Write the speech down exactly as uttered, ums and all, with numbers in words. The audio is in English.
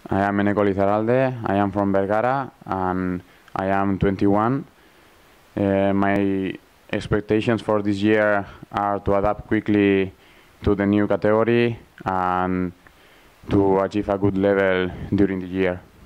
I am Eneko Lizarralde, I am from Vergara, and I am twenty-one. Uh, my expectations for this year are to adapt quickly to the new category and to achieve a good level during the year.